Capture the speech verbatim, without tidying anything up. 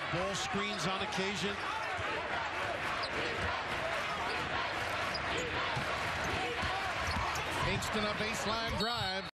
ball screens on occasion. Kingston a baseline drive.